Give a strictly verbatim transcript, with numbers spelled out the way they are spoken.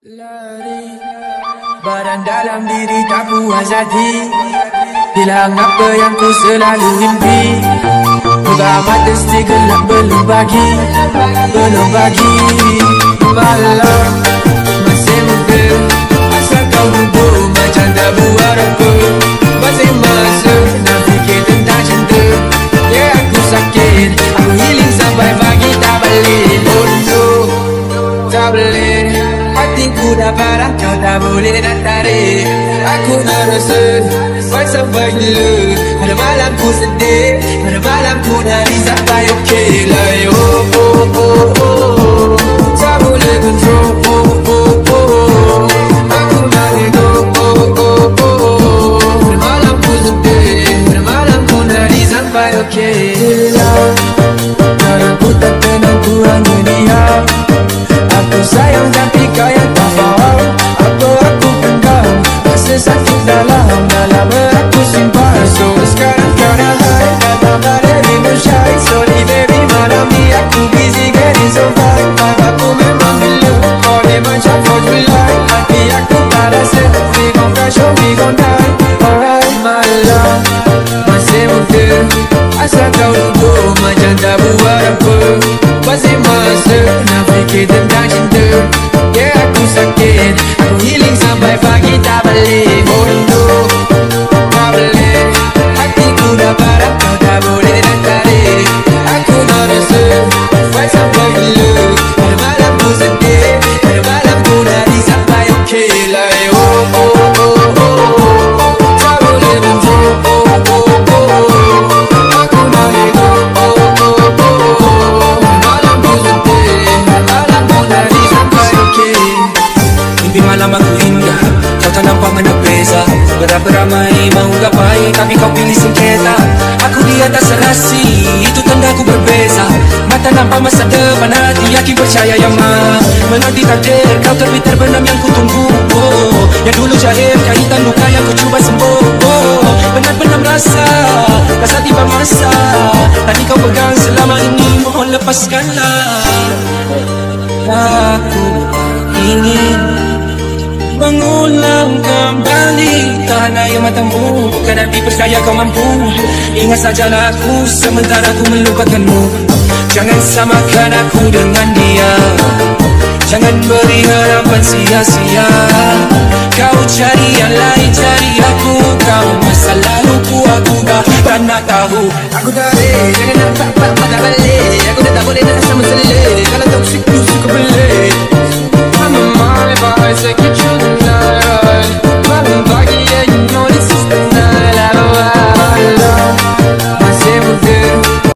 Lari badan dalam diri tak puas hati, hilang apa yang ku selalu mimpi. Buka mata segelap belum pagi, belum pagi. Malam masih muda, asal kau duduk macam tak buat apa. Masih masa nak fikir tentang cinta. Ya aku sakit, aku healing sampai pagi tak balik. Oh no, tak boleh. Hatiku dah parah, kau tak boleh nak tarik. Aku nak rasa fight sampai gila. Ada malam ku sedih, ada malam ku nangis sampai okey lah. Oh oh oh oh, tak boleh control. Oh oh oh, aku nak ego. Oh oh oh, ada malam ku sedih, ada malam ku nangis sampai okey lah. Kadang ku tak tenang, ku hanya diam. Aku sayang tapi kau yang tak faham. Apa aku pendam, rasa sakit dalam dalam aku simpan. So sekarang kau dah high, datang balik rainbow shine. Sorry baby, malam ni aku busy getting so fine. Aku memang gila, kau ni macam fourth of July. Hati aku tak rasa, we gon' crash or we gon' die. Alright malam, masih muda, asal kau duduk macam tak buat apa. Masih masa nak fikir tentang cinta. Ya aku sakit, aku healing sampai pagi tak balik. Oh no, tak boleh. Hatiku dah parah, kau tak boleh nak tarik. Aku nak rasa fight sampai gila. Ada malam ku sedih, ada malam ku nangis sampai okey lah. Oh oh oh oh, tak boleh control. Oh oh oh, aku nak ego. Oh oh oh, malam ku sedih, malam ku nangis sampai okey. Mimpi malam aku indah, kau tak nampak mana beza. Berapa ramai mahu gapai, tapi kau pilih sengketa. Aku di atas serasi, itu tanda aku berbeza. Mata nampak masa depan, hati yakin percaya yang maha menanti takdir. Kau terbit terbenam yang ku tunggu. Oh, yang dulu jahil, kaitan luka yang ku cuba sembuh. Oh, benar-benar merasa, rasa tiba masa. Tadi kau pegang selama ini, mohon lepaskanlah. Aku ingin mengulang kembali tanah yang matamu, bukan arti percaya kau mampu. Ingat sajalah aku sementara aku melupakanmu. Jangan samakan aku dengan dia, jangan beri harapan sia-sia. Kau cari yang lain, cari aku. Kau masa lalu ku, aku dah tak nak tahu. Aku tarik, jangan nampak pak mata balik. Aku dah tak boleh nak sama selit. Kalau toxic tu suka belit. I'm a mind if I say